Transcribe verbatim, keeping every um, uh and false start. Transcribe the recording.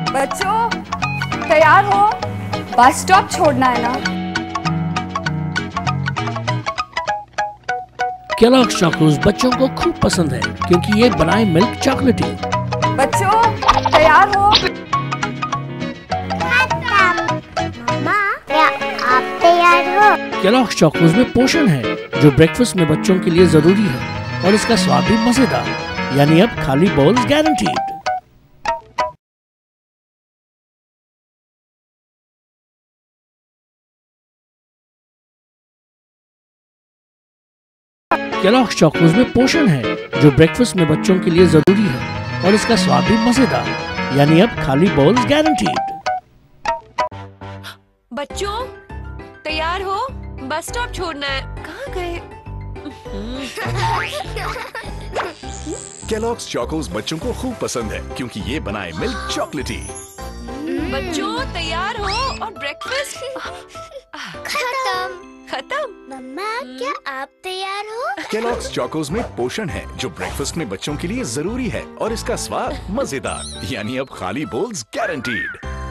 बच्चों तैयार हो, बस स्टॉप छोड़ना है ना। केलॉग्स चॉकोज बच्चों को खूब पसंद है क्योंकि ये बनाए मिल्क चॉकलेटी। बच्चों तैयार हो। मम्मा क्या आप तैयार हो? केलॉग्स चॉकोज में पोषण है जो ब्रेकफास्ट में बच्चों के लिए जरूरी है और इसका स्वाद भी मजेदार, यानी अब खाली बोल्स गारंटीड। केलॉग्स चॉकोज में पोषण है जो ब्रेकफास्ट में बच्चों के लिए जरूरी है और इसका स्वाद भी मजेदार, यानी अब खाली बोल्स गारंटीड। बच्चों तैयार हो, बस स्टॉप छोड़ना है। कहाँ गए? केलॉग्स चॉकोज बच्चों को खूब पसंद है क्योंकि ये बनाए मिल्क चॉकलेटी। बच्चों तैयार हो और ब्रेकफास्ट खत्म। खत्म। मम्मा क्या आप तैयार हो? केलॉग्स चॉकोज में पोषण है जो ब्रेकफास्ट में बच्चों के लिए जरूरी है और इसका स्वाद मजेदार, यानी अब खाली बोल्स गारंटीड।